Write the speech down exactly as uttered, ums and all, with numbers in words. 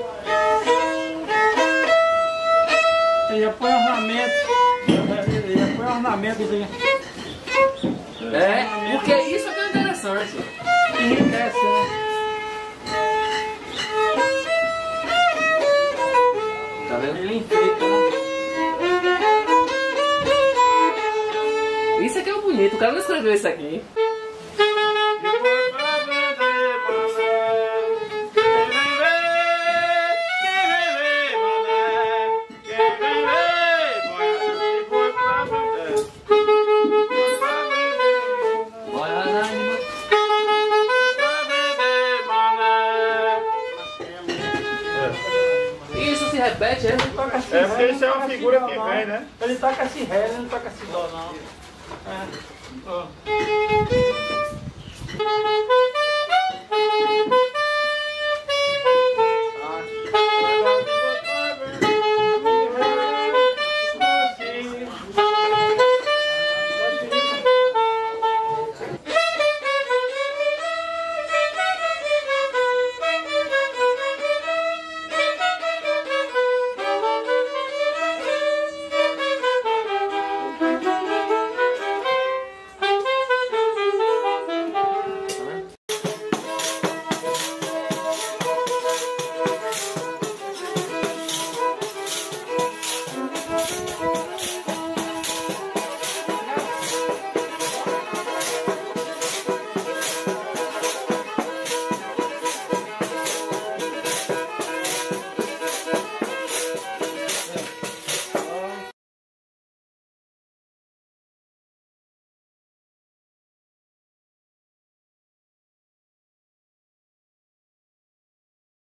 Ele já põe ornamento. Ele já põe ornamento aí. É, porque isso é que é interessante. Enriquece, né? Tá vendo? Ele enfeita, né? Isso aqui é o bonito, o cara não escreveu isso aqui. Isso se repete, é? Ele toca assim, É porque ré, isso é não uma toca figura assim, que dó, vem, não. né? Ele toca assim ré, ele não toca assim dó, não. É. Ó.